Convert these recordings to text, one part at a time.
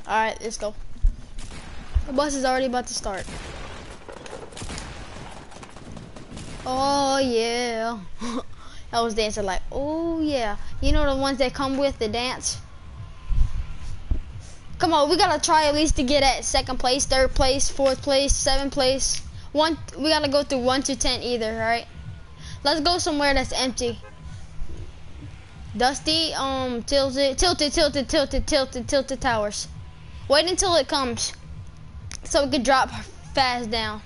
Alright, let's go. The bus is already about to start. Oh yeah. I was dancing like, oh yeah. You know the ones that come with the dance? Come on, we gotta try at least to get at second place, third place, fourth place, seventh place. We gotta go through 1 to 10 either, right? Let's go somewhere that's empty. Dusty, tilted towers. Wait until it comes, so we can drop fast down.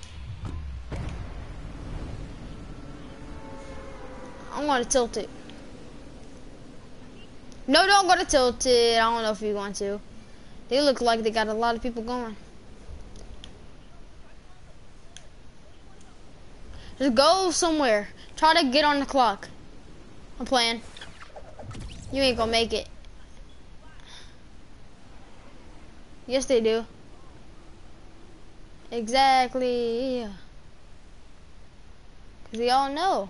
I'm gonna tilt it. No, don't go to tilted. I don't know if you're going to. They look like they got a lot of people going. Just go somewhere. Try to get on the clock. I'm playing. You ain't gonna make it. Yes, they do. Exactly. Cause we all know.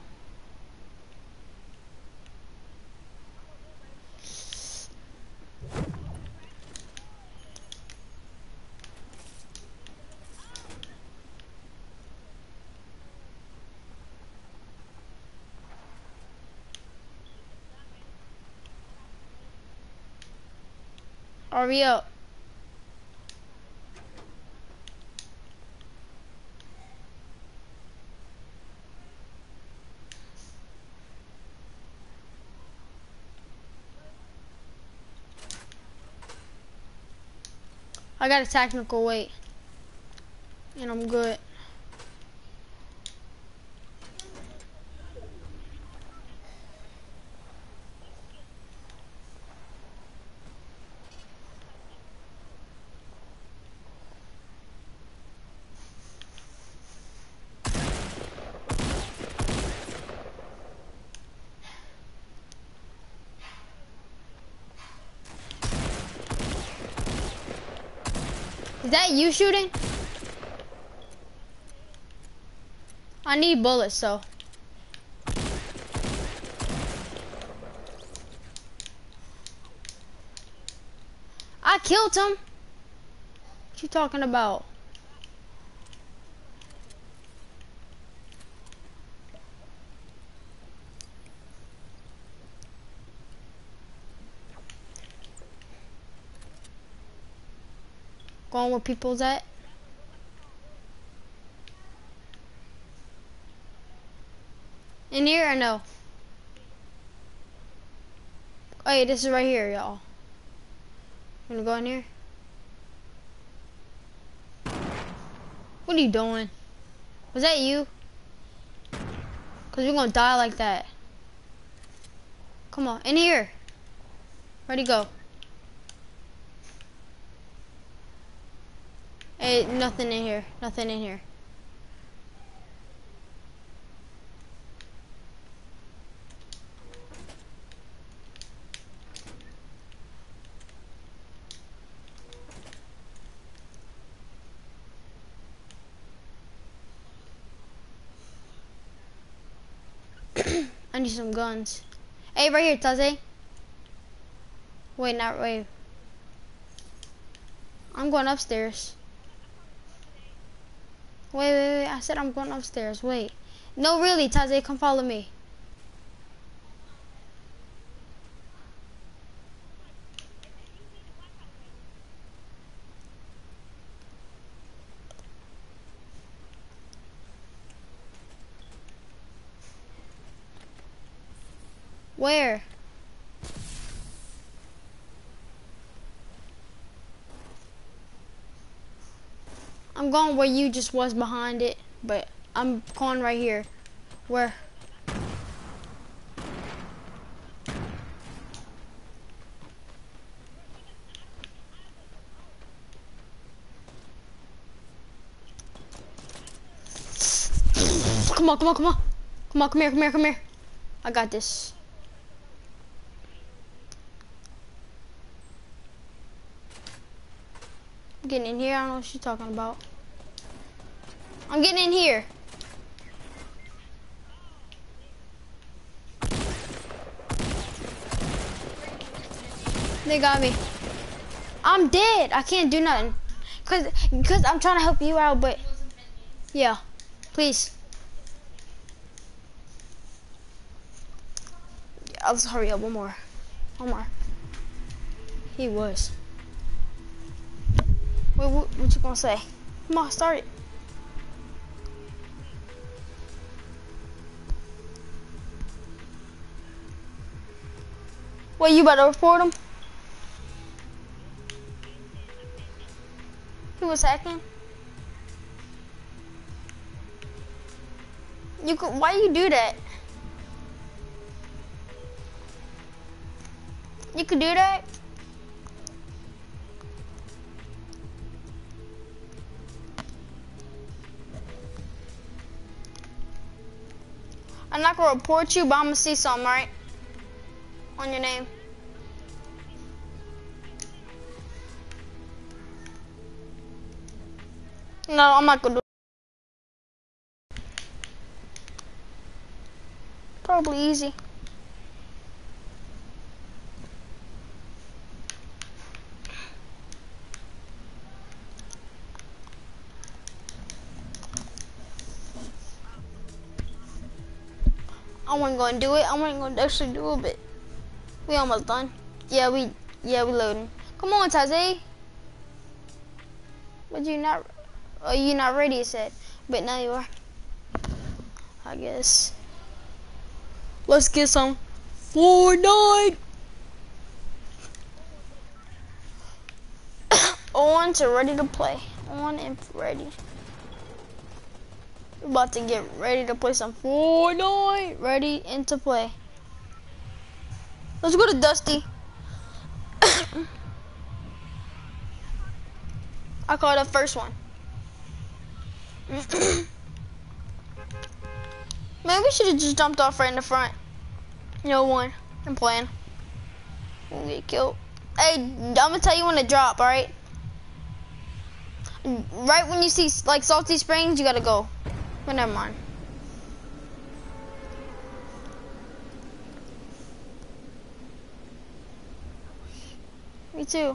Hurry up. I got a technical weight. And I'm good. Is that you shooting? I need bullets, so. I killed him. What you talking about? Going where people's at? In here or no? Oh yeah, this is right here, y'all. You wanna go in here? What are you doing? Was that you? Cause we're gonna die like that. Come on, in here. Ready, go. Hey, nothing in here. Nothing in here. I need some guns. Hey, right here, Taze. Wait, not wait. I'm going upstairs. Wait. I said I'm going upstairs. Wait. No, really, Taze, come follow me. Where? I'm going where you just was behind it, but I'm going right here. Where? Come on. Come here. I got this. I'm getting in here. I don't know what she's talking about. I'm getting in here. They got me. I'm dead. I can't do nothing. Cause I'm trying to help you out, but yeah, please. Yeah, let's hurry up. One more. One more. He was. Wait, what you gonna say? Come on, start it. Wait, you about to report him? He was hacking? You could, why you do that? You could do that? I'm not gonna report you, but I'm gonna see something, right? On your name. No, I'm not gonna do it. Probably easy. I wasn't gonna do it. I wasn't gonna actually do it, but we almost done. Yeah, we loading. Come on, Tazi. But you not, oh, you not ready, you said. But now you are. I guess. Let's get some Fortnite. On to ready to play. On and ready. We're about to get ready to play some Fortnite. Ready and to play. Let's go to Dusty. I call it the first one. Man, we should have just jumped off right in the front. No one. I'm playing. We'll get killed. Hey, I'm gonna tell you when to drop, alright? Right when you see like Salty Springs, you gotta go. But never mind. Me too.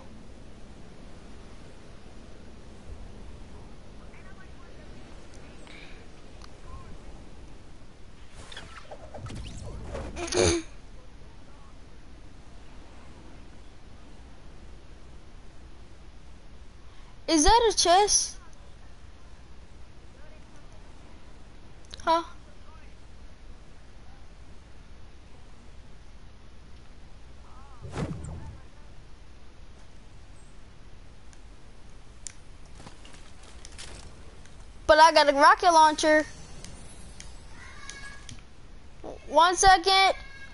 Is that a chest? Huh? But I got a rocket launcher. 1 second.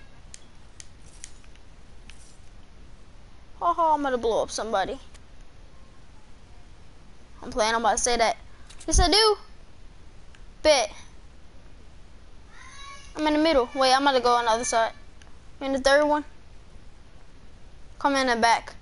Oh, I'm gonna blow up somebody. I'm playing, I'm about to say that. Yes, I do. Bet. I'm in the middle. Wait, I'm gonna go on the other side. In the third one. Come in the back.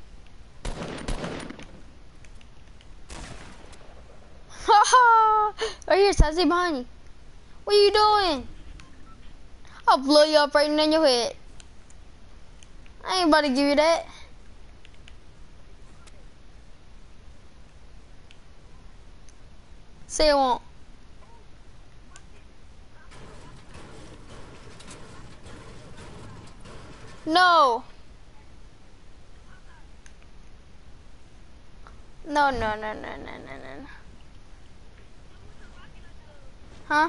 Haha! Right here, Tazzy, behind you. What are you doing? I'll blow you up right in your head. I ain't about to give you that. Say it won't. No. No, no, no, no, no, no, no. Huh?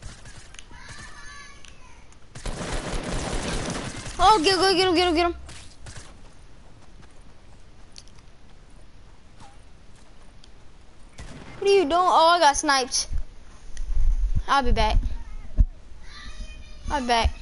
Oh, get him, get him, get him. What are you doing? Oh, I got sniped. I'll be back. I'll be back.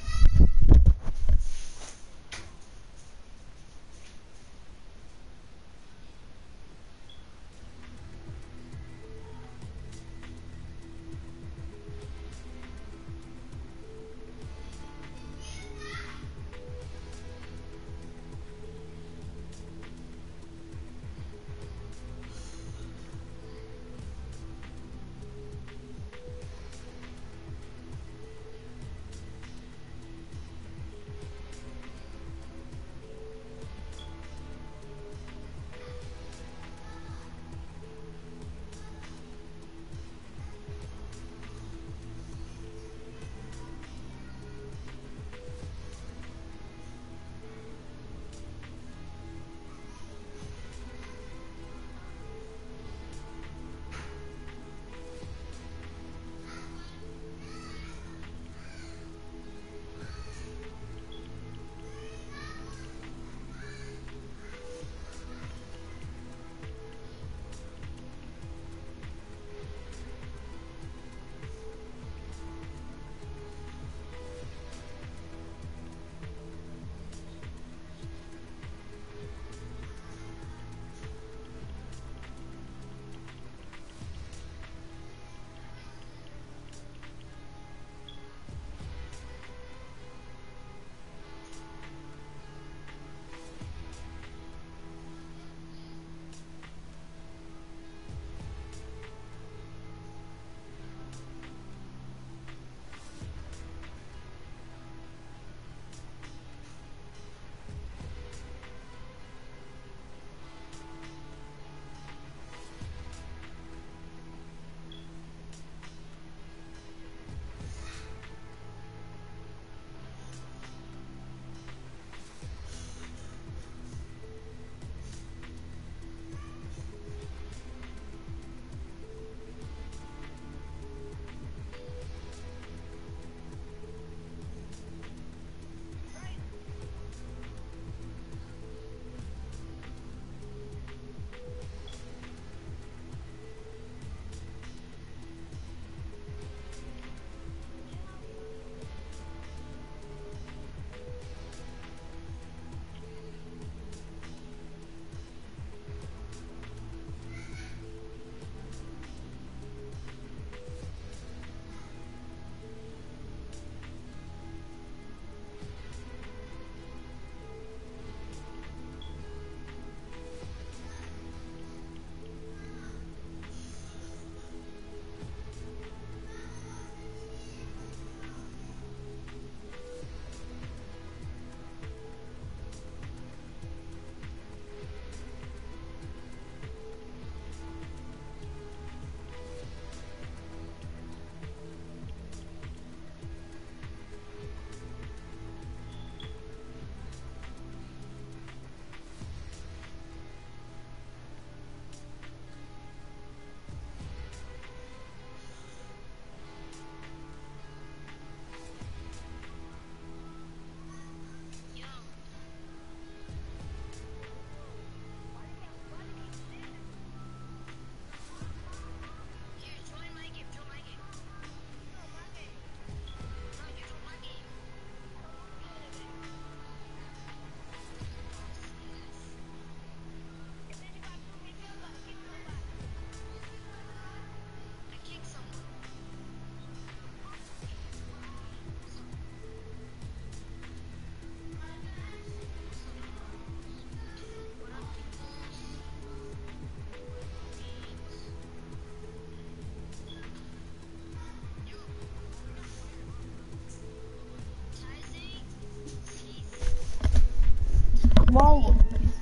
Whoa.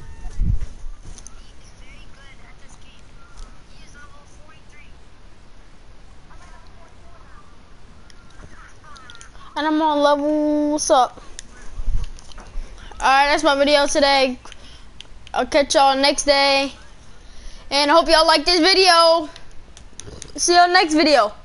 And I'm on level, what's up? Alright, that's my video today. I'll catch y'all next day. And I hope y'all like this video. See y'all next video.